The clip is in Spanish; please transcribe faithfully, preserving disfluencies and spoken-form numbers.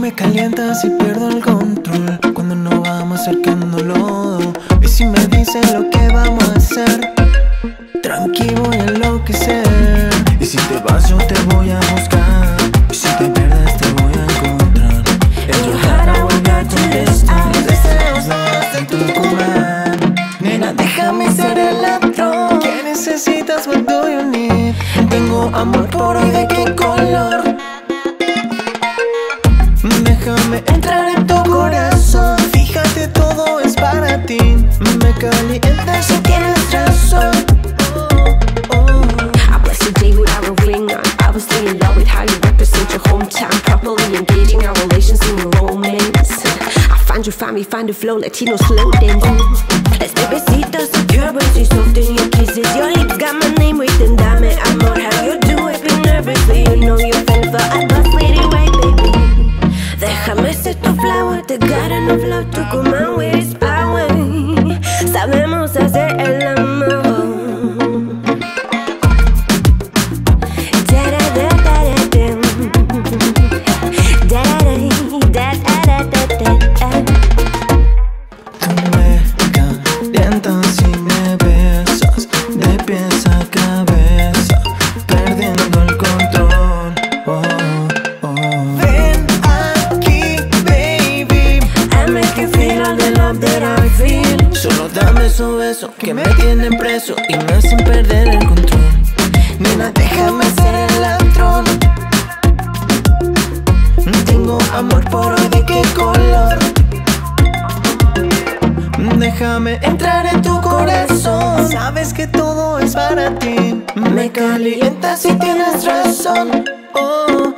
me calientas y pierdo el control cuando no vamos acercándolo. Y si me dices lo que vamos a hacer, tranquilo voy a enloquecer. Y si te vas yo te voy a buscar, y si te pierdes te voy a encontrar. En your heart I will get to this time. Deseos no hacen tu comer. Nena, déjame ser el ladrón. ¿Qué necesitas? What do you need? Tengo amor por hoy, ¿de qué color? Déjame entrar en tu corazón. Fíjate, todo es para ti. Me calienta si tienes razón. I bless your day without a ring on. Obviously in love with how you represent your hometown. Properly engaging our relations in romance. I find you, find me, find the flow, Latino slow dance. Este besito secure, but she's soft in your kisses. Your lips got my name written, dame amor. How you do it, be nervous, but you know you fell for a boss lady, right, baby? Déjame ser tu flower, the garden of love to come and where is power. Sabemos hacer el amor. Tú me calientas y me besas de pies a cabeza, perdiendo el control. Oh, oh. Ven aquí, baby, I make you feel all the love that I feel. solo dame su beso que me tienen preso y me hacen perder el control. Nena, déjame ser el ladrón. Tengo amor por hoy, ¿de qué color? Déjame entrar en tu corazón. Sabes que todo es para ti. Me calienta si tienes razón. Oh.